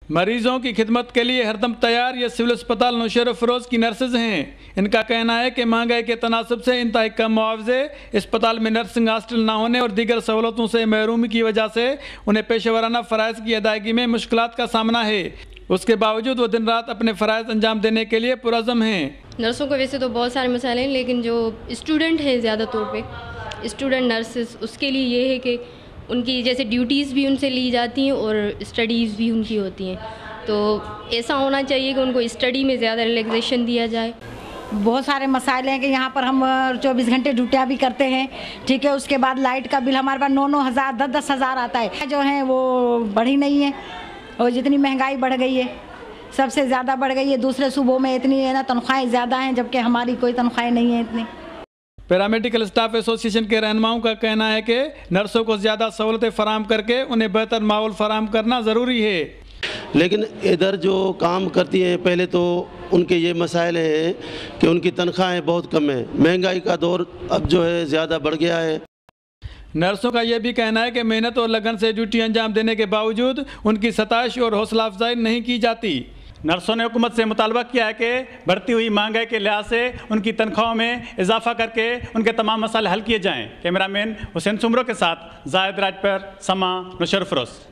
मरीजों की खिदमत के लिए हरदम तैयार ये सिविल अस्पताल नौशेर फरोज की नर्सेज हैं। इनका कहना है कि महंगाई के तनासब से इंतहाई कम मुआवजे, अस्पताल में नर्सिंग हॉस्टल ना होने और दीगर सहूलतों से महरूमी की वजह से उन्हें पेशेवराना फ़राइज़ की अदायगी में मुश्किलात का सामना है। उसके बावजूद वो दिन रात अपने फ़राइज़ अंजाम देने के लिए पुरज़म हैं। नर्सों को वैसे तो बहुत सारे मसाइल हैं, लेकिन जो स्टूडेंट हैं ज़्यादा तौर पे स्टूडेंट नर्सेस, उसके लिए ये है कि उनकी जैसे ड्यूटीज़ भी उनसे ली जाती हैं और स्टडीज़ भी उनकी होती हैं। तो ऐसा होना चाहिए कि उनको स्टडी में ज़्यादा रिलैक्सेशन दिया जाए। बहुत सारे मसाइल हैं कि यहाँ पर हम 24 घंटे ड्यूटियाँ भी करते हैं, ठीक है। उसके बाद लाइट का बिल हमारे पास 9-9 हज़ार 10-10 हज़ार आता है, जो है वो बढ़ी नहीं है। और जितनी महंगाई बढ़ गई है, सबसे ज़्यादा बढ़ गई है। दूसरे सूबों में इतनी है ना तनख्वाहें ज़्यादा हैं, जबकि हमारी कोई तनख्वाहें नहीं है इतनी। पैरामेडिकल स्टाफ एसोसिएशन के रहनुमाओं का कहना है कि नर्सों को ज़्यादा सहूलतें फराहम करके उन्हें बेहतर माहौल फराहम करना ज़रूरी है। लेकिन इधर जो काम करती हैं, पहले तो उनके ये मसाइल हैं कि उनकी तनख्वाहें बहुत कम है। महंगाई का दौर अब जो है ज़्यादा बढ़ गया है। नर्सों का यह भी कहना है कि मेहनत और लगन से ड्यूटी अंजाम देने के बावजूद उनकी सताइश और हौसला अफजाई नहीं की जाती। नर्सों ने हुकूमत से मुतालबा किया है कि बढ़ती हुई महंगाई के लिहाज से उनकी तनख्वाहों में इजाफा करके उनके तमाम मसाले हल किए जाएँ। कैमरामैन हुसैन सुमरो के साथ जायद राजपर, समा, नौशेर फरोज।